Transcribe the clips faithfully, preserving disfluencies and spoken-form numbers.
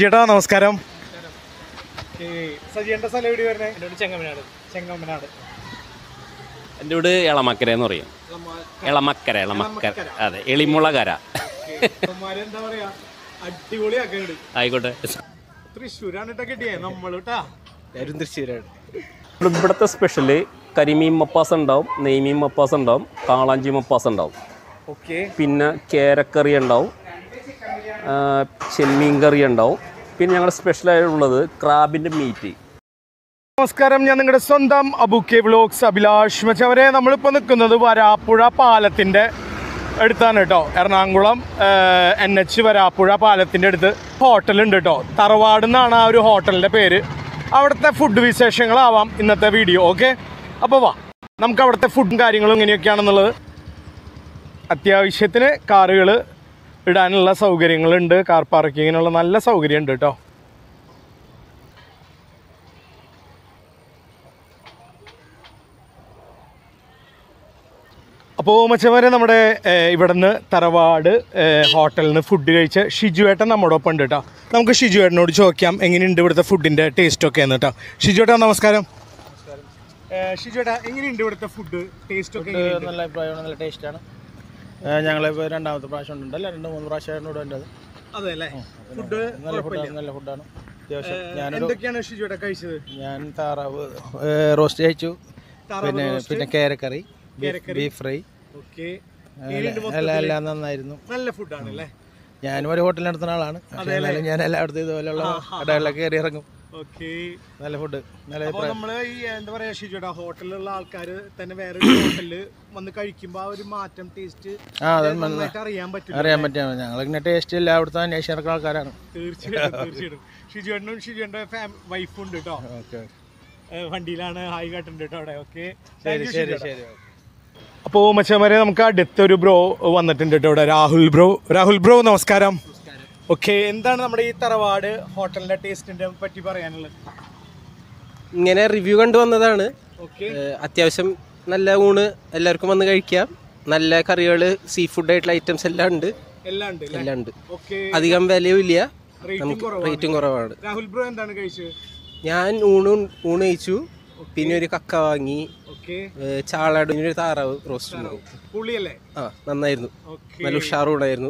ചേട്ടാ നമസ്കാരം. സജിയുടെ സ്ഥലം എവിടെ വരുന്നത്? എൻ്റെ ചെങ്ങമനാട്. ചെങ്ങമനാട്. എൻ്റെ വീട് എളമക്കര എന്ന് പറയും. എളമക്കര എളമക്കര അതെ, എളിമുളകര. എന്താ പറയാ, അടിപൊളിയാക്കുന്നുണ്ട്. ആയിക്കോട്ടെ. തൃശ്ശൂരാണ് കേട്ടോ കിട്ടിയേ നമ്മൾ കേട്ടാ. എല്ലാവരും തൃശ്ശൂരാണ്. ഇവിടുത്തെ സ്പെഷ്യല് കരിമീൻ മപ്പാസ് ഉണ്ടാവും, നെയ്മീൻ മപ്പാസ് ഉണ്ടാവും, കാളാഞ്ചി മപ്പാസ് ഉണ്ടാവും. ഓക്കെ. പിന്നെ കേരക്കറി ഉണ്ടാവും, ചെമ്മീൻ കറി ഉണ്ടാവും. പിന്നെ ഞങ്ങളുടെ സ്പെഷ്യലായിട്ടുള്ളത് ക്രാബിൻ്റെ മീറ്റ്. നമസ്കാരം, ഞാൻ നിങ്ങളുടെ സ്വന്തം അബുക്കെ വ്ലോഗ്സ് അഭിലാഷ് മച്ചവരെ. നമ്മളിപ്പോൾ നിൽക്കുന്നത് വരാപ്പുഴ പാലത്തിൻ്റെ അടുത്താണ് കേട്ടോ. എറണാകുളം എൻ എച്ച് വരാപ്പുഴ പാലത്തിൻ്റെ അടുത്ത് ഹോട്ടലുണ്ട് കേട്ടോ. തറവാട് എന്നാണ് ആ ഒരു ഹോട്ടലിൻ്റെ പേര്. അവിടുത്തെ ഫുഡ് വിശേഷങ്ങളാവാം ഇന്നത്തെ വീഡിയോ. ഓക്കെ, അപ്പോൾ വാ നമുക്ക് അവിടുത്തെ ഫുഡും കാര്യങ്ങളും എങ്ങനെയൊക്കെയാണെന്നുള്ളത്. അത്യാവശ്യത്തിന് കാറുകൾ ഇടാനുള്ള സൗകര്യങ്ങളുണ്ട്, കാർ പാർക്കിങ്ങിനുള്ള നല്ല സൗകര്യമുണ്ട് കേട്ടോ. അപ്പോൾ മച്ചവരെ, നമ്മുടെ ഇവിടുന്ന് തറവാട് ഹോട്ടലിൽ നിന്ന് ഫുഡ് കഴിച്ച് ഷിജുവേട്ടൻ നമ്മുടെ ഒപ്പം ഉണ്ട് കേട്ടോ. നമുക്ക് ഷിജുവേട്ടനോട് ചോദിക്കാം എങ്ങനെയുണ്ട് ഇവിടുത്തെ ഫുഡിൻ്റെ ടേസ്റ്റൊക്കെ എന്ന് കേട്ടോ. ഷിജുവേട്ടാ നമസ്കാരം. ഷിജുവേട്ടാ, എങ്ങനെയുണ്ട് ഇവിടുത്തെ ഫുഡ് ടേസ്റ്റൊക്കെ? നല്ല അഭിപ്രായമാണ്, നല്ല ടേസ്റ്റാണ്. ഞങ്ങളിപ്പോൾ രണ്ടാമത്തെ പ്രാവശ്യം ഉണ്ടല്ലോ, രണ്ട് മൂന്ന് പ്രാവശ്യമായിരുന്നു ഇവിടെ ഉണ്ടത്. അതെ അല്ലേ, ഫുഡ് നല്ല ഫുഡാണ്, നല്ല ഫുഡാണ് അത്യാവശ്യം. ഞാൻ എന്തൊക്കെയാണ് ഷിജുവേട്ടാ കഴിച്ചത്? ഞാൻ താറാവ് റോസ്റ്റ് കഴിച്ചു, പിന്നെ പിന്നെ കേരക്കറി, ബീഫ് ഫ്രൈ, എല്ലാം എല്ലാം നന്നായിരുന്നു. നല്ല ഫുഡാണ് അല്ലേ. ഞാനും ഒരു ഹോട്ടലിൽ നടത്തുന്ന ആളാണ്, എന്നാലും ഞാൻ എല്ലായിടത്തും ഇതുപോലെയുള്ള കടകളിലൊക്കെ കയറി ഇറങ്ങും. നല്ല ഫുഡ്, നല്ല അഭിപ്രായം. നമ്മള് ഈ എന്താ പറയാ ഷിജുവേട്ടാ, ഹോട്ടലിലുള്ള ആൾക്കാർ തന്നെ വേറെ ഹോട്ടലില് വന്ന് കഴിക്കുമ്പോ ആ ഒരു മാറ്റം ടേസ്റ്റ് അറിയാൻ പറ്റും അറിയാൻ പറ്റും ഞങ്ങളിങ്ങനെ ടേസ്റ്റ് ഇല്ല അവിടുത്തെ അന്വേഷിച്ച് നടക്കുന്ന ആൾക്കാരാണ്. തീർച്ചയായിട്ടും തീർച്ചയായിട്ടും. ഷിജുവേട്ടനും ഷിജുവേട്ടൻ്റെ വൈഫും ഉണ്ട് കേട്ടോ. വണ്ടിയിലാണ്, ഹായ് കാട്ടുണ്ട് കേട്ടോ അവിടെ. ഓക്കെ, ശരി ശരി ശരി. അപ്പോൾ മച്ചന്മാരെ, നമുക്ക് അടുത്തൊരു ബ്രോ വന്നിട്ടുണ്ട് കേട്ടോ ഇവിടെ, രാഹുൽ ബ്രോ. രാഹുൽ ബ്രോ നമസ്കാരം. ഓക്കെ, എന്താണ് നമ്മുടെ ഈ തറവാട് ഹോട്ടലിന്റെ ടേസ്റ്റിനെ പറ്റി പറയാനുള്ളത്? ഇങ്ങനെ റിവ്യൂ കണ്ടു വന്നതാണ്. അത്യാവശ്യം നല്ല ഊണ്, എല്ലാവർക്കും വന്ന് കഴിക്കാം. നല്ല കറികൾ, സീ ഫുഡ് ആയിട്ടുള്ള ഐറ്റംസ് എല്ലാം ഉണ്ട്, എല്ലാം ഉണ്ട്. അധികം വിലയും ഇല്ല, റേറ്റും കുറവാണ്. രാഹുൽ ബ്രോ എന്താണ് കഴിച്ചത്? ഞാൻ ഊണ് ഊണ് കഴിച്ചു, പിന്നെ ഒരു കക്ക വാങ്ങി, ചാളാട്, പിന്നെ ഒരു താറാവ് റോസ്റ്റ് ഉണ്ടാവും. ആ, നന്നായിരുന്നു, നല്ല ഉഷാറൂണായിരുന്നു.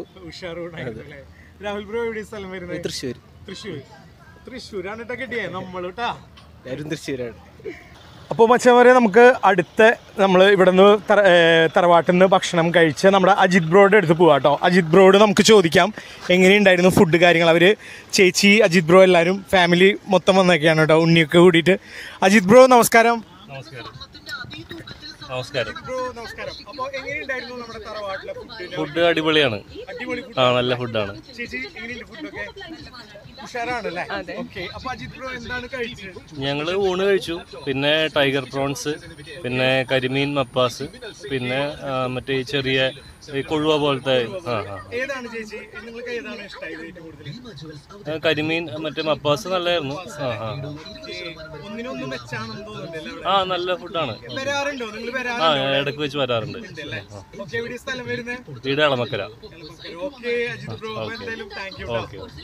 രാഹുൽ ബ്രോ എവിടെ സ്ഥലം വരുന്നത്? തൃശ്ശൂർ. തൃശ്ശൂർ തൃശ്ശൂരാണ് കേട്ടോ കിട്ടിയേ നമ്മൾ കേട്ടാ. എല്ലാവരും തൃശ്ശൂരാണ്. അപ്പോൾ മച്ചവരെ, നമുക്ക് അടുത്ത നമ്മൾ ഇവിടെ നിന്ന് തറവാട്ടിൽ നിന്ന് ഭക്ഷണം കഴിച്ച് നമ്മുടെ അജിത് ബ്രോയുടെ അടുത്ത് പോവാം കേട്ടോ. അജിത് ബ്രോയോട് നമുക്ക് ചോദിക്കാം എങ്ങനെയുണ്ടായിരുന്നു ഫുഡ് കാര്യങ്ങൾ. അവർ ചേച്ചി, അജിത് ബ്രോ എല്ലാവരും ഫാമിലി മൊത്തം വന്നൊക്കെയാണ് കേട്ടോ, ഉണ്ണിയൊക്കെ കൂടിയിട്ട്. അജിത് ബ്രോ നമസ്കാരം. നമസ്കാരം. നമസ്കാരം. ഫുഡ് അടിപൊളിയാണ്. ആ, നല്ല ഫുഡാണ്. ഞങ്ങള് ഊണ് കഴിച്ചു, പിന്നെ ടൈഗർ പ്രോൺസ്, പിന്നെ കരിമീൻ മപ്പാസ്, പിന്നെ മറ്റേ ചെറിയ കൊഴുവ പോലത്തെ കരിമീൻ, മറ്റേ മപ്പാസ് നല്ലായിരുന്നു. ആ ആ ആ നല്ല ഫുഡാണ്. ആ, ഇടയ്ക്ക് വെച്ച് വരാറുണ്ട്. വീട് എളമക്കര. Okay, thank you.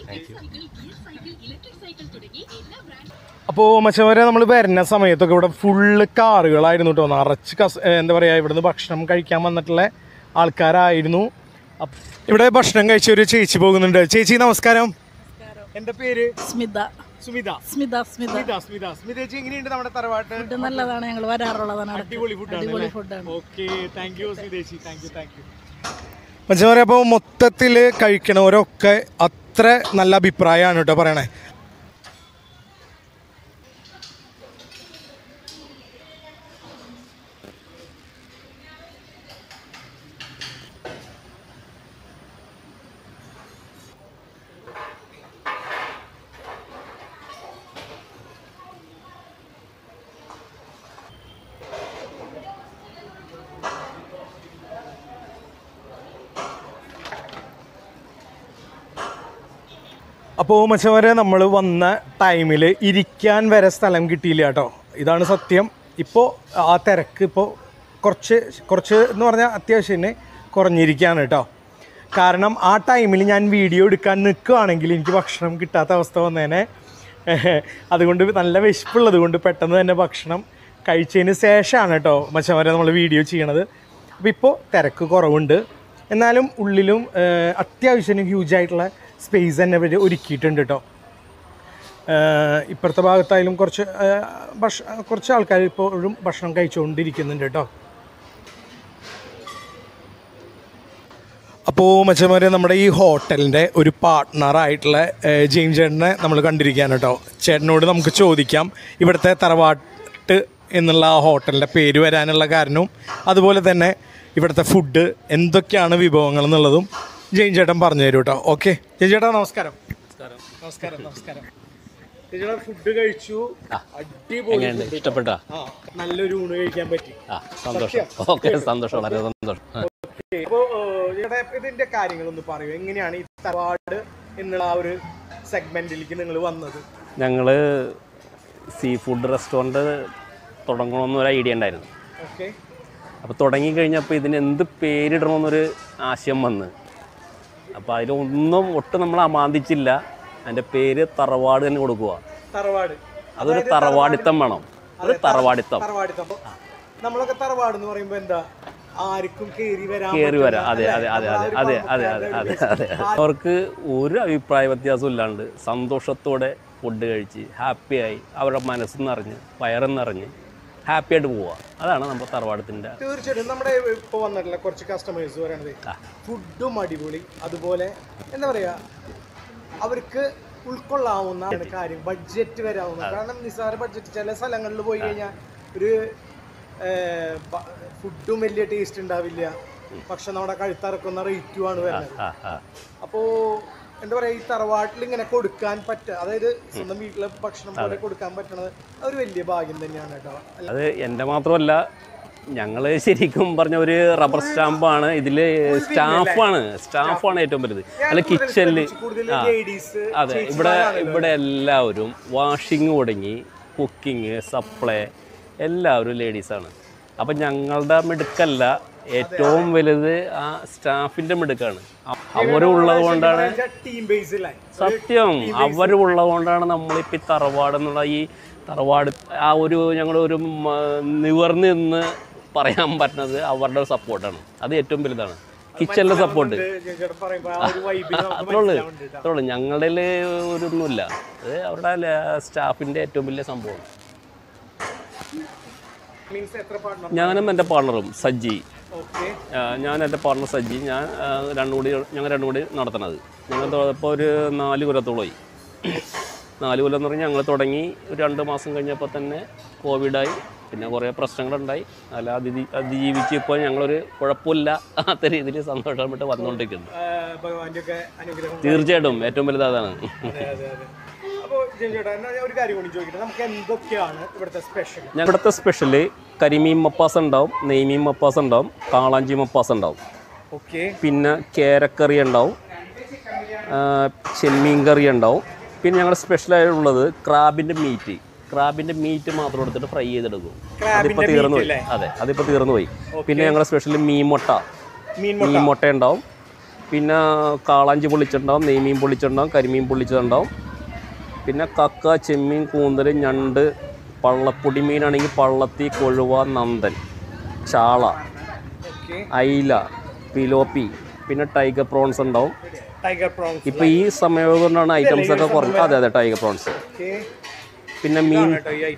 അപ്പോൾ മച്ചവരെ, നമ്മൾ വരുന്ന സമയത്തൊക്കെ ഇവിടെ ഫുള്ള് കാറുകളായിരുന്നു കേട്ടോ. നിറച്ച് കസ് എന്താ പറയുക, ഇവിടുന്ന് ഭക്ഷണം കഴിക്കാൻ വന്നിട്ടുള്ള ആൾക്കാരായിരുന്നു. ഇവിടെ ഭക്ഷണം കഴിച്ച ഒരു ചേച്ചി പോകുന്നുണ്ട്. ചേച്ചി നമസ്കാരം. എൻ്റെ പേര് സ്മിത. സുമിത. സ്മിത സ്മിത സ്മിത സ്മിത ചേച്ചി, എങ്ങനെയുണ്ട് നമ്മുടെ തറവാട്ട്? ഫുഡ് നല്ലതാണ്, ഞങ്ങൾ വരാറുള്ളതാണ്. അടിപൊളി അടിപൊളി ഫുഡാണ്. ഓക്കെ, താങ്ക് യു സ്മിത ചേച്ചി, താങ്ക് യു താങ്ക് യു. മനസ്സിലാ പറയാം. അപ്പോൾ മൊത്തത്തിൽ കഴിക്കണവരൊക്കെ അത്ര നല്ല അഭിപ്രായമാണ് കേട്ടോ പറയണേ. അപ്പോൾ മച്ചവരെ, നമ്മൾ വന്ന ടൈമിൽ ഇരിക്കാൻ വരെ സ്ഥലം കിട്ടിയില്ല കേട്ടോ. ഇതാണ് സത്യം. ഇപ്പോൾ ആ തിരക്ക് ഇപ്പോൾ കുറച്ച് കുറച്ച് എന്ന് പറഞ്ഞാൽ അത്യാവശ്യം തന്നെ കുറഞ്ഞിരിക്കുകയാണ് കേട്ടോ. കാരണം ആ ടൈമിൽ ഞാൻ വീഡിയോ എടുക്കാൻ നിൽക്കുകയാണെങ്കിൽ എനിക്ക് ഭക്ഷണം കിട്ടാത്ത അവസ്ഥ വന്നേനെ. അതുകൊണ്ട് നല്ല വിശപ്പുള്ളത് കൊണ്ട് പെട്ടെന്ന് തന്നെ ഭക്ഷണം കഴിച്ചതിന് ശേഷമാണ് കേട്ടോ മച്ചന്മാരെ നമ്മൾ വീഡിയോ ചെയ്യണത്. അപ്പോൾ ഇപ്പോൾ തിരക്ക് കുറവുണ്ട്, എന്നാലും ഉള്ളിലും അത്യാവശ്യം ഹ്യൂജായിട്ടുള്ള സ്പേസ് തന്നെ ഇവർ ഒരുക്കിയിട്ടുണ്ട് കേട്ടോ. ഇപ്പുറത്തെ ഭാഗത്തായാലും കുറച്ച് ഭക്ഷ കുറച്ച് ആൾക്കാർ ഇപ്പോഴും ഭക്ഷണം കഴിച്ചുകൊണ്ടിരിക്കുന്നുണ്ട് കേട്ടോ. അപ്പോൾ മച്ചന്മാരെ നമ്മുടെ ഈ ഹോട്ടലിൻ്റെ ഒരു പാർട്ട്ണറായിട്ടുള്ള ജെയിംസ് ചേട്ടനെ നമ്മൾ കണ്ടിരിക്കുകയാണ് കേട്ടോ. ചേട്ടനോട് നമുക്ക് ചോദിക്കാം ഇവിടുത്തെ തറവാട്ട് എന്നുള്ള ആ ഹോട്ടലിൻ്റെ പേര് വരാനുള്ള കാരണവും അതുപോലെ തന്നെ ഇവിടുത്തെ ഫുഡ് എന്തൊക്കെയാണ് വിഭവങ്ങൾ എന്നുള്ളതും ജെയിംസ് ചേട്ടൻ പറഞ്ഞു തരും കേട്ടോ. ഓക്കെ ജെയിംസ് ചേട്ടാ നമസ്കാരം. നമസ്കാരം നമസ്കാരം ചേട്ടാ, ഫുഡ് കഴിച്ചു, അടിപൊളി, ഇഷ്ടപ്പെട്ടോ? നല്ലൊരു ഊണ് കഴിക്കാൻ പറ്റി. സന്തോഷം. ഓക്കെ, സന്തോഷം, വളരെ സന്തോഷം. അപ്പോൾ ഇതിന്റെ കാര്യങ്ങളൊന്ന് പറയൂ, എങ്ങനെയാണ് ഈ തറവാട് എന്നുള്ള ആ ഒരു സെഗ്മെന്റിലേക്ക് നിങ്ങൾ വന്നത്? ഞങ്ങൾ സീ ഫുഡ് റെസ്റ്റോറൻറ്റ് തുടങ്ങണമെന്നൊരു ഐഡിയ ഉണ്ടായിരുന്നു. ഓക്കെ. അപ്പോൾ തുടങ്ങിക്കഴിഞ്ഞപ്പോൾ ഇതിന് എന്ത് പേരിടണമെന്നൊരു ആശയം വന്ന്, അപ്പോൾ അതിലൊന്നും ഒട്ടും നമ്മൾ അമാന്തിച്ചില്ല. അതിൻ്റെ പേര് തറവാട് തന്നെ കൊടുക്കുക. തറവാട്, അതൊരു തറവാടിത്തം വേണം, ഒരു തറവാടിത്തം. തറവാടിത്തം നമ്മളൊക്കെ തറവാട് എന്ന് പറയുമ്പോൾ എന്താ, ആർക്കും കയറി വരാം കയറി വരാം. അതെ അതെ അതെ അതെ അതെ അതെ അതെ അതെ അതെ അവർക്ക് ഒരു അഭിപ്രായ വ്യത്യാസം ഇല്ലാണ്ട് സന്തോഷത്തോടെ ഫുഡ് കഴിച്ച് ഹാപ്പിയായി അവരുടെ മനസ്സ് നിറഞ്ഞ് വയറും നിറഞ്ഞ് ഹാപ്പി ആയിട്ട് പോവുക. അതാണ് നമ്മുടെ തറവാടത്തിൻ്റെ. തീർച്ചയായിട്ടും നമ്മുടെ ഇപ്പോൾ വന്നിട്ടുള്ള കുറച്ച് കസ്റ്റമേഴ്സ് പറയുന്നത് ഫുഡും അടിപൊളി, അതുപോലെ എന്താ പറയുക അവർക്ക് ഉൾക്കൊള്ളാവുന്ന കാര്യം, ബഡ്ജറ്റ് വരാവുന്ന. കാരണം നിസ്സാര ബഡ്ജറ്റ് ചില സ്ഥലങ്ങളിൽ പോയി കഴിഞ്ഞാൽ ഒരു ഫുഡും വലിയ ടേസ്റ്റ് ഉണ്ടാവില്ല, പക്ഷെ നമ്മുടെ കഴുത്തിറക്കുന്ന റേറ്റുമാണ് വരുന്നത്. അപ്പോൾ എന്താ പറയുക, ഈ തറവാട്ടിൽ ഇങ്ങനെ കൊടുക്കാൻ പറ്റുക, അതായത് സ്വന്തം വീട്ടിലെ ഭക്ഷണം പോലെ കൊടുക്കാൻ പറ്റണത് ഒരു വലിയ ഭാഗ്യം തന്നെയാണ് കേട്ടോ. അത് എൻ്റെ മാത്രമല്ല, ഞങ്ങൾ ശരിക്കും പറഞ്ഞ ഒരു റബ്ബർ സ്റ്റാമ്പാണ് ഇതിൽ. സ്റ്റാഫാണ് സ്റ്റാഫാണ് ഏറ്റവും വലുത്. അല്ല കിച്ചണിൽ അതെ ഇവിടെ ഇവിടെ എല്ലാവരും വാഷിങ് തുടങ്ങി കുക്കിങ് സപ്ലൈ എല്ലാവരും ലേഡീസാണ്. അപ്പം ഞങ്ങളുടെ മിടുക്കല്ല, ഏറ്റവും വലുത് ആ സ്റ്റാഫിൻ്റെ മിടുക്കാണ്. അവരുള്ളത് കൊണ്ടാണ്, സത്യം അവരുള്ളത് കൊണ്ടാണ് നമ്മളിപ്പോൾ ഈ തറവാട് എന്നുള്ള ഈ തറവാട് ആ ഒരു ഞങ്ങളൊരു നിവർന്ന് നിന്ന് പറയാൻ പറ്റുന്നത് അവരുടെ സപ്പോർട്ടാണ്. അത് ഏറ്റവും വലുതാണ്. കിച്ചണിലെ സപ്പോർട്ട് അത്രേ ഉള്ളൂ അത്രേ ഉള്ളൂ. ഞങ്ങളുടെ ഒരു ഒന്നുമില്ല, അത് അവരുടെ സ്റ്റാഫിൻ്റെ ഏറ്റവും വലിയ സംഭവമാണ്. ഞാനും എൻ്റെ പാർട്ണറും സജ്ജി, ഞാൻ എൻ്റെ പാർട്ണർ സജ്ജി, ഞാൻ രണ്ടും കൂടി ഞങ്ങൾ രണ്ടും കൂടി നടത്തണത്. ഞങ്ങൾ ഇപ്പോൾ ഒരു നാല് കൊല്ലത്തോളമായി. നാല് കൊല്ലം എന്ന് പറഞ്ഞാൽ ഞങ്ങൾ തുടങ്ങി ഒരു രണ്ട് മാസം കഴിഞ്ഞപ്പോൾ തന്നെ കോവിഡായി, പിന്നെ കുറേ പ്രശ്നങ്ങളുണ്ടായി. അല്ല അതി അതിജീവിച്ച് ഇപ്പോൾ ഞങ്ങളൊരു കുഴപ്പമില്ലാത്ത രീതിയിൽ സന്തോഷമായിട്ട് വന്നുകൊണ്ടിരിക്കുന്നു. തീർച്ചയായിട്ടും ഏറ്റവും വലുത് അതാണ്. ഞങ്ങളുടെ സ്പെഷ്യല് കരിമീൻ മപ്പാസ് ഉണ്ടാവും, നെയ്മീൻ മപ്പാസ് ഉണ്ടാവും, കാളാഞ്ചി മപ്പാസ് ഉണ്ടാവും, പിന്നെ കേരക്കറി ഉണ്ടാവും, ചെമ്മീൻ കറി ഉണ്ടാവും. പിന്നെ ഞങ്ങളുടെ സ്പെഷ്യലായിട്ടുള്ളത് ക്രാബിൻ്റെ മീറ്റ്. ക്രാബിൻ്റെ മീറ്റ് മാത്രം എടുത്തിട്ട് ഫ്രൈ ചെയ്തെടുക്കും. അതിപ്പോൾ തീർന്നു പോയി. അതെ അതിപ്പോൾ തീർന്നു പോയി. പിന്നെ ഞങ്ങളുടെ സ്പെഷ്യൽ മീൻ മുട്ട മീൻ മുട്ട ഉണ്ടാവും. പിന്നെ കാളാഞ്ചി പൊള്ളിച്ചുണ്ടാവും, നെയ്മീൻ പൊള്ളിച്ചുണ്ടാവും, കരിമീൻ പൊള്ളിച്ചതുണ്ടാവും. പിന്നെ കക്ക, ചെമ്മീൻ, കൂന്തൽ, ഞണ്ട്, പള്ളപ്പൊടി മീനാണെങ്കിൽ പള്ളത്തി, കൊഴുവ, നന്ദൻ, ചാള, അയില, പിലോപ്പി, പിന്നെ ടൈഗർ പ്രോൺസ് ഉണ്ടാവും. ഇപ്പം ഈ സമയം കൊണ്ടാണ് ഐറ്റംസ് ഒക്കെ കുറഞ്ഞത്. അതെ അതെ ടൈഗർ പ്രോൺസ്. പിന്നെ മീൻ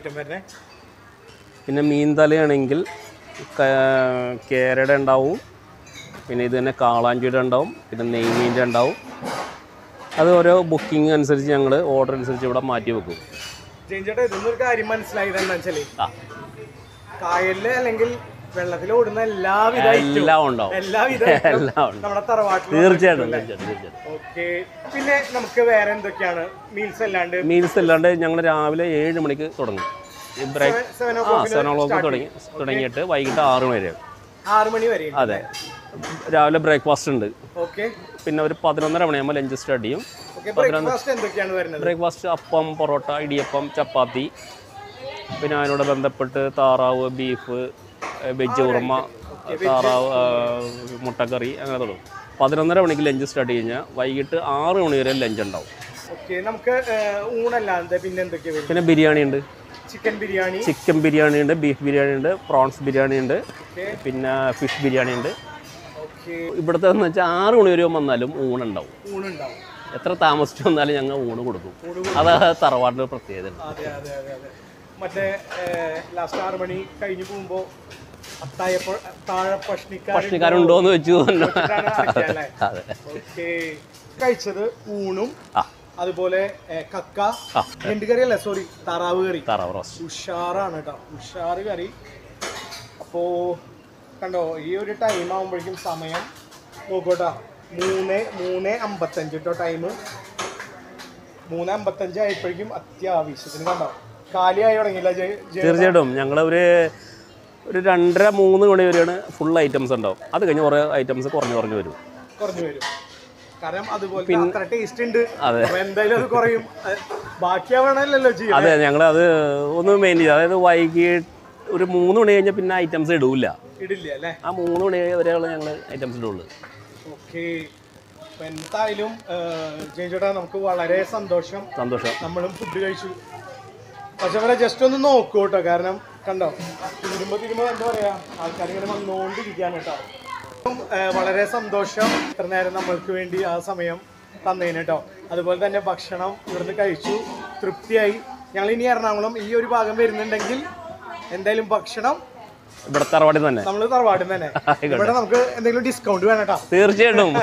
പിന്നെ മീൻ തലയാണെങ്കിൽ കേരയുടെ ഉണ്ടാവും, പിന്നെ ഇത് തന്നെ കാളാഞ്ചിയുടെ ഉണ്ടാവും, പിന്നെ നെയ്മീൻ്റെ ഉണ്ടാവും. അത് ഓരോ ബുക്കിംഗ് അനുസരിച്ച് ഞങ്ങൾ ഓർഡർ അനുസരിച്ച് ഇവിടെ മാറ്റി വെക്കും. ചേട്ടാ ഇതൊന്നൊരു കാര്യം മനസ്സിലായത് എന്താ വെച്ചാല്, കായലില് അല്ലെങ്കിൽ വെള്ളത്തിൽ ഓടുന്ന എല്ലാവിധ എല്ലാം ഉണ്ടാവും എല്ലാവിധ നമ്മുടെ തറവാട്ടിൽ. തീർച്ചയായിട്ടും തീർച്ചയായിട്ടും തീർച്ചയായിട്ടും. ഓക്കെ. പിന്നെ നമുക്ക് വേറെ എന്തൊക്കെയാണ് മീൽസ് അല്ലാണ്ട്? മീൽസ് അല്ലാണ്ട് ഞങ്ങൾ രാവിലെ ഏഴ് മണിക്ക് തുടങ്ങും. ബ്രേക്ക് ആ സെവൻ ഓ ക്ലോക്ക് തുടങ്ങി തുടങ്ങിയിട്ട് വൈകിട്ട് ആറ് മണി വരെ. ആറ് മണി വരെ. അതെ. രാവിലെ ബ്രേക്ക്ഫാസ്റ്റ് ഉണ്ട്. ഓക്കെ. പിന്നെ ഒരു പതിനൊന്നര മണിയാകുമ്പോൾ ലഞ്ച് സ്റ്റാർട്ട് ചെയ്യും. ബ്രേക്ക്ഫാസ്റ്റ് അപ്പം, പൊറോട്ട, ഇടിയപ്പം, ചപ്പാത്തി, പിന്നെ അതിനോട് ബന്ധപ്പെട്ട് താറാവ്, ബീഫ്, വെജ് ഉറുമ, താറാവ്, മുട്ടക്കറി, അങ്ങനെ തുടങ്ങും. പതിനൊന്നര മണിക്ക് ലഞ്ച് സ്റ്റാർട്ട് കഴിഞ്ഞാൽ വൈകിട്ട് ആറ് മണി വരെ ലഞ്ച് ഉണ്ടാവും. ഓക്കെ, നമുക്ക് ഊണല്ലാതെ പിന്നെ എന്തൊക്കെയാ വരുന്നത്? പിന്നെ ബിരിയാണി ഉണ്ട്, ചിക്കൻ ബിരിയാണി, ചിക്കൻ ബിരിയാണി ഉണ്ട്, ബീഫ് ബിരിയാണി ഉണ്ട്, പ്രോൺസ് ബിരിയാണി ഉണ്ട്, പിന്നെ ഫിഷ് ബിരിയാണി ഉണ്ട്. ഇവിടുത്തെ എന്ന് വെച്ചാൽ ആറ് മണി വരെ വന്നാലും ഊണുണ്ടാവും. ഊണുണ്ടാവും. എത്ര താമസിച്ചു വന്നാലും ഞങ്ങൾ ഊണ് കൊടുക്കും. അതാ തറവാടിൻ്റെ പ്രത്യേകത. അതെ അതെ അതെ അതെ. മറ്റേ ലാസ്റ്റ് ആറ് മണി കഴിഞ്ഞ് പോകുമ്പോൾ അത്തായ താഴെ ഭക്ഷണിക്കാരുണ്ടോ എന്ന് വെച്ചു. അതെ. ഓക്കെ, കഴിച്ചത് ഊണും അതുപോലെ കക്ക രണ്ട് കറി അല്ലേ, സോറി താറാവ് കറി. താറാവ് റോസ്റ്റ് ഉഷാറാണ് കേട്ടോ, ഉഷാറ് കറി. അപ്പോൾ കണ്ടോ, ഈ ഒരു ടൈം ആകുമ്പോഴേക്കും സമയം നോക്കോട്ടാ, മൂന്ന് മൂന്ന് അമ്പത്തഞ്ച് കേട്ടോ ടൈം. മൂന്ന് അമ്പത്തഞ്ച് ആയപ്പോഴേക്കും അത്യാവശ്യത്തിന് കണ്ടോ കാലിയായി തുടങ്ങിയില്ല? തീർച്ചയായിട്ടും ഞങ്ങൾ ഒരു ഒരു രണ്ടര മൂന്ന് മണി വരെയാണ് ഫുൾ ഐറ്റംസ് ഉണ്ടാവും. അത് കഴിഞ്ഞ് കുറേ ഐറ്റംസ് കുറഞ്ഞു കുറഞ്ഞു വരും കുറഞ്ഞു വരും കാരണം അതുപോലെ അത്ര ടേസ്റ്റ് ഉണ്ട്. എന്തായാലും അത് കുറയും, ബാക്കിയാവണല്ലോ ചെയ്യും. അതെ, ഞങ്ങൾ അത് ഒന്ന് മെയിൻ ചെയ്യും. അതായത് വൈകിട്ട് ഒരു മൂന്ന് മണി കഴിഞ്ഞാൽ പിന്നെ ഐറ്റംസ് ഇടൂല, ഇടില്ല അല്ലേ? ആ മൂന്ന് മണി വരെയുള്ള ഞങ്ങൾ ഐറ്റംസ് ഇടുള്ളൂ. ഓക്കെ, അപ്പം എന്തായാലും ചേട്ടാ നമുക്ക് വളരെ സന്തോഷം. സന്തോഷം. നമ്മളും ഫുഡ് കഴിച്ചു. പക്ഷെ അവരെ ജസ്റ്റ് ഒന്ന് നോക്കൂ കേട്ടോ, കാരണം കണ്ടോ തിരുമ്പോ തിരുമ്പോ എന്താ പറയാ, ആൾക്കാർ ഇങ്ങനെ വന്നുകൊണ്ടിരിക്കുകയാണ് കേട്ടോ. വളരെ സന്തോഷം ഇത്ര നേരം നമ്മൾക്ക് വേണ്ടി ആ സമയം തന്നതിന് കേട്ടോ. അതുപോലെ തന്നെ ഭക്ഷണം ഇവിടുന്ന് കഴിച്ചു, തൃപ്തിയായി. ഞങ്ങൾ ഇനി എറണാകുളം ഈ ഒരു ഭാഗം വരുന്നുണ്ടെങ്കിൽ എന്തായാലും ഭക്ഷണം ഇവിടെ തറവാടിൽ തന്നെ, നമ്മള് തറവാടിൽ തന്നെ. ഇവിടെ നമുക്ക് എന്തെങ്കിലും ഡിസ്കൗണ്ട് വേണം കേട്ടോ. തീർച്ചയായിട്ടും.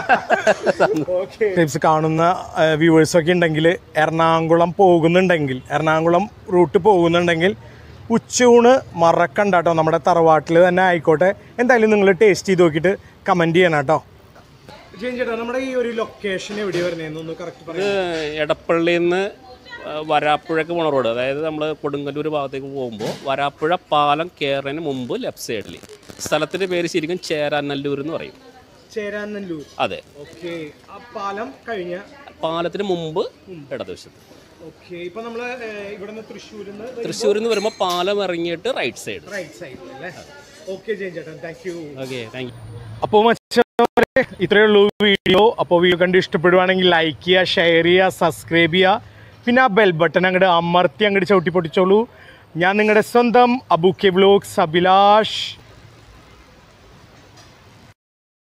ടിപ്സ് കാണുന്ന വ്യൂവേഴ്സ് ഒക്കെ ഉണ്ടെങ്കിൽ എറണാകുളം പോകുന്നുണ്ടെങ്കിൽ, എറണാകുളം റൂട്ട് പോകുന്നുണ്ടെങ്കിൽ ഉച്ചയൂണ് മറക്കണ്ട കേട്ടോ. നമ്മുടെ തറവാട്ടിൽ തന്നെ ആയിക്കോട്ടെ, എന്തായാലും നിങ്ങൾ ടേസ്റ്റ് ചെയ്ത് നോക്കിയിട്ട് കമൻറ്റ് ചെയ്യണം കേട്ടോ. ചേട്ടാ നമ്മുടെ ഈ ഒരു ലൊക്കേഷൻ എവിടെയാണ് വരുന്നതെന്നൊന്ന് കറക്റ്റ് പറയാം. എടപ്പള്ളിയിൽ നിന്ന് വരാപ്പുഴക്ക് പോണ റോഡ്, അതായത് നമ്മൾ കൊടുങ്ങല്ലൂർ ഭാഗത്തേക്ക് പോകുമ്പോൾ വരാപ്പുഴ പാലം കയറുന്നതിന് മുമ്പ് ലെഫ്റ്റ് സൈഡിൽ. സ്ഥലത്തിൻ്റെ പേര് ശരിക്കും ചേരാനല്ലൂർ എന്ന് പറയും. ചേരാനല്ലൂർ. അതെ. ഓക്കെ, ആ പാലം കഴിഞ്ഞ പാലത്തിന് മുമ്പ് ഇടതുവശത്ത്. ഓക്കെ, ഇപ്പൊ നമ്മള് ഇവിടുന്ന് തൃശ്ശൂരിൽ നിന്ന് തൃശ്ശൂരിൽ നിന്ന് വരുമ്പോൾ പാലം ഇറങ്ങിയിട്ട് റൈറ്റ് സൈഡ്. റൈറ്റ് സൈഡ് അല്ലേ? ഓക്കെ ചേട്ടാ, thank you. Okay, thank you. അപ്പോൾ മച്ചവരെ ഇത്രയേ ഉള്ളൂ വീഡിയോ. അപ്പോൾ വീഡിയോ കണ്ട് ഇഷ്ടപ്പെടുവാണെങ്കിൽ ലൈക്ക് ചെയ്യുക, ഷെയർ ചെയ്യുക, സബ്സ്ക്രൈബ് ചെയ്യുക. പിന്നെ ആ ബെൽ ബട്ടൺ അങ്ങോട്ട് അമർത്തി അങ്ങോട്ട് ചവിട്ടി പൊട്ടിച്ചോളൂ. ഞാൻ നിങ്ങളുടെ സ്വന്തം അബു കെ വ്ലോഗ്സ് അഭിലാഷ്.